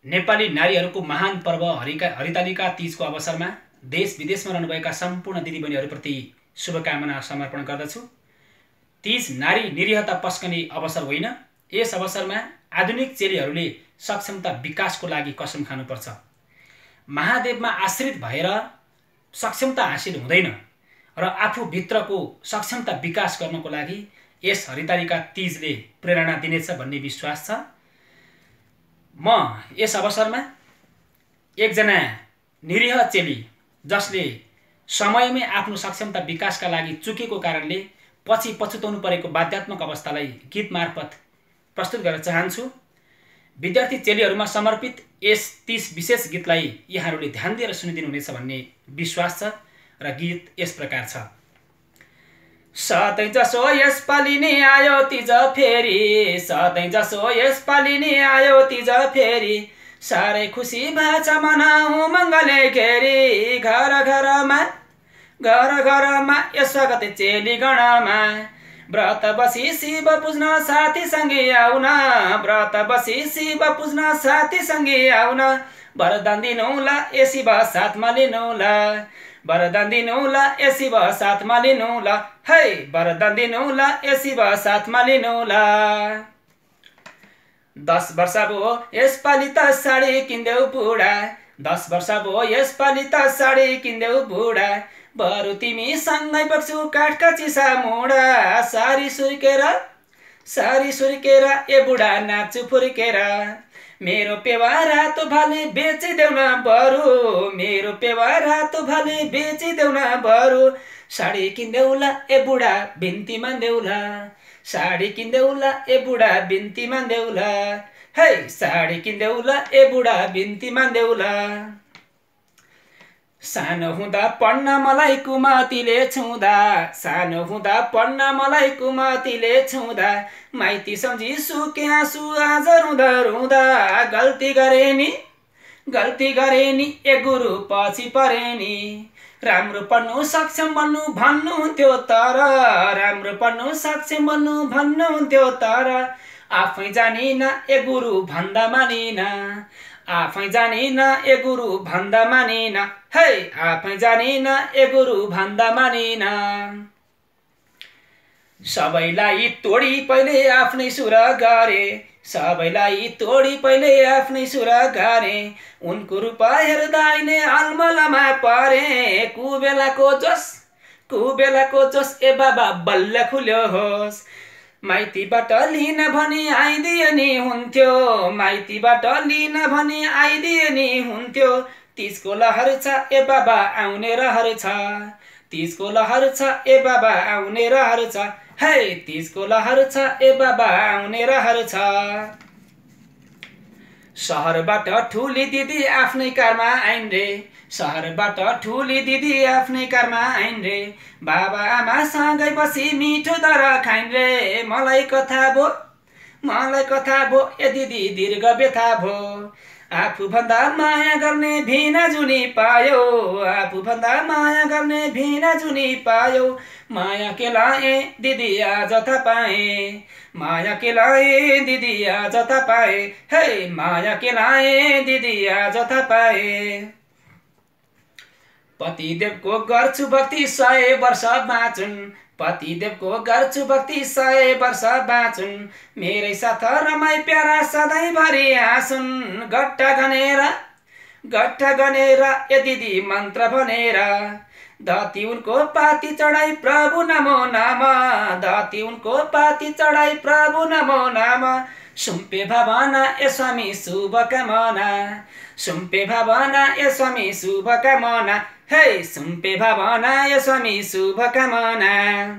नेपाली नारीहरूको महान पर्व हरितालिका तीजको अवसरमा देश विदेशमा रहनुभएका सम्पूर्ण दिदीबहिनीहरूप्रति शुभकामना समर्पण गर्दछु। तीज नारी निरीहता पस्कने अवसर होइन। यस अवसरमा आधुनिक चेलीहरूले सक्षमता विकासको लागि कसम खानुपर्छ। महादेवमा आश्रित भएर सक्षमता हासिल हुँदैन र आफूभित्रको सक्षमता विकास गर्नको लागि यस हरितालिका तीजले प्रेरणा दिनेछ भन्ने विश्वास छ। म यस अवसरमा एकजना निरीह चेली जसले समयमै आफ्नो सक्षमता विकासका लागि चुकेको कारणले पछि पछुताउनु परेको बाध्यात्मक अवस्थालाई गीत मार्फत प्रस्तुत गर्न चाहन्छु। विद्यार्थी चेलीहरूमा समर्पित यस 30 विशेष गीतलाई यहाँहरूले ध्यान दिएर सुनिदिनुहुनेछ भन्ने विश्वास छ र गीत यस प्रकार छ। सधैँ जसो यसपालि नि आयो तीज फेरि, सधैँ जसो यसपालि नि आयो तीज फेरि, साह्रै खुसी भाछ मनाऊ मङ्गले घेरी, घर घरमा यस स्वागत चेली गणमा, व्रत बसी शिव पुज्न साथी सँगै आउन, व्रत बसी शिव पुज्न साथी सँगै आउन, वरदान दिनौला ए शिव साथमा लिनौला, वरदान दिनौला ए शिव साथमा लिनौला, है वरदान दिनौला ए शिव साथमा लिनौला। 10 वर्ष भयो यसपालि त साडी किन्देऊ बुढा, 10 वर्ष भयो यसपालि त साडी किन्देऊ बुढा, बरु तिमी सँगै बग्छु काठका चिसा मुढा, सारी सुर्केर ए बुढा नाच्छु फुर्केर, मेरो पेवा रातो भाले बेचिदेऊ न बरु, मेरो पेवा रातो भाले बेचिदेऊ न बरु, साडी किन्देऊला ए बुढा बिन्ती मान्देऊला, साडी किन्देऊला ए बुढा बिन्ती मान्देऊला, है साडी किन्देऊला ए बुढा बिन्ती मान्देऊला। सानो हुँदा पढ्न मलाई कुमतीले छुँदा, सानो हुँदा पढ्न मलाई कुमतीले छुँदा, माइती सम्झी सुके आँसु आज रुँदा रुँदा, गल्ती गरे नि ए गुरु पछि परे नि, राम्रो पढ्नु सक्षम बन्नु भन्नुहुन्थ्यो तर, राम्रो पढ्नु सक्षम बन्नु भन्नुहुन्थ्यो तर, आफै जानिन ए गुरु भन्दा मानिन, आफै जानिन ए गुरु भन्दा मानिन, है आफै जानिन ए गुरु भन्दा मानिन। सबैलाई तोडी पहिले आफ्नै सुर गरे, सबैलाई तोडी पहिले आफ्नै सुर गरे, उनको रूप हेर्दा नै अलमलमा परे, कुबेलाको जोस ए बाबा बल्ल खुल्यो होस्, माइतीबाट लिन भनी आइदिए नि हुन्थ्यो, माइतीबाट लिन भनी आइदिए नि हुन्थ्यो, तीजको लहर छ ए बाबा आउने रहर छ, तीजको लहर छ ए बाबा आउने रहर छ, है तीजको लहर छ ए बाबा आउने रहर छ। सहरबाट ठुली दिदी आफ्नै कारमा आइन् रे, सहरबाट ठुली दिदी आफ्नै कारमा आइन् रे, बाबा आमा सँगै बसी मिठो दर खाइन् रे, मलाई कथा भो ए दिदी दीर्घ व्यथा भो, आफूभन्दा माया गर्ने भिना जुनी पायो, आफूभन्दा माया गर्ने भिना जुनी पायो, माया के लाए दिदी आज त पाए, माया के लाए दिदी आज त पाए, हे माया के लाए दिदी आज त पाए। पतिदेवको गर्छु भक्ति 100 वर्ष बाँचुन्, पतिदेवको गर्छु भक्ति 100 वर्ष बाँचुन्, मेरै साथ रमाई प्यारा सधैँभरि हाँसुन्, गट्टा गनेर ए दिदी मन्त्र भनेर, दती उनको पाती चढाई प्रभु नमो नाम, दती उनको पाती चढाई प्रभु नमो नाम, सुम्पे भावना ए स्वामी शुभकामना, सुम्पे भावना ए स्वामी शुभकामना, हे सुम्पे भावना ए स्वामी शुभकामना।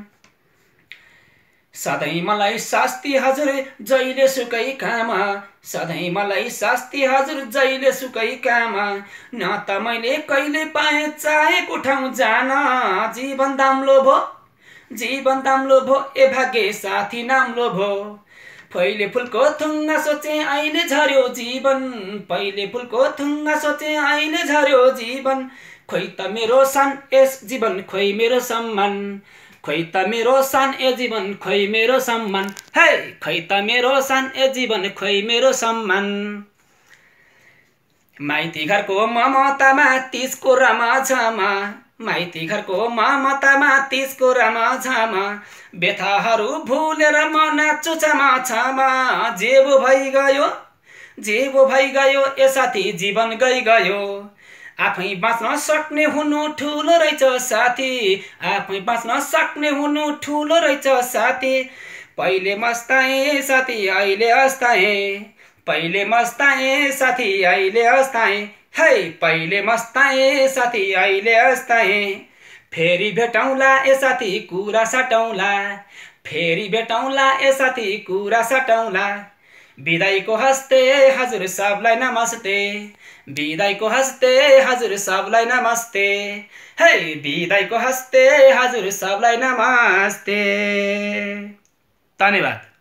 सधैँ मलाई शास्ति हजुर जहिले सुकै काम, सधैँ मलाई शास्ति हजुर जहिले सुकै काम, न त मैले कहिले पाएँ चाहेको ठाउँ जान, जीवन दाम्लो भो ए भाग्य साथी नाम्लो भो, पहिले फुलको थुङ्गा सोचे अहिले झर्यो जीवन, पहिले फुलको थुङ्गा सोचे अहिले झर्यो जीवन, खोइ त मेरो सान यस जीवन खोइ मेरो सम्मान, खोइ त मेरो सान ए जीवन खोइ मेरो सम्मान, हे खोइ त मेरो सान ए जीवन खोइ मेरो सम्मान। माइती घरको ममतामा तिजको रमझमा, माइती घरको ममतामा तिजको रमझमा, व्यथाहरू भुलेर मन चुचामा छमा। जेबो भइगयो, जेबो भइगयो ए साथी जीवन गइगयो। आफै बाँच्न सक्ने हुनु ठुलो रहेछ साथी, आफै बाँच्न सक्ने हुनु ठुलो रहेछ साथी। पहिले मस्ताए साथी अहिले अस्ताए, पहिले मस्ताए साथी अहिले अस्ताए, है पहिले मस्ताए साथी अहिले अस्ताए। फेरि भेटौँला ए साथी कुरा सटौँला, फेरि भेटौँला ए साथी कुरा सटौँला। बिदाईको हस्ते हजुर सबलाई नमस्ते, बिदाईको हस्ते हजुर सबलाई नमस्ते, है बिदाईको हस्ते हजुर सबलाई नमस्ते। धन्यवाद।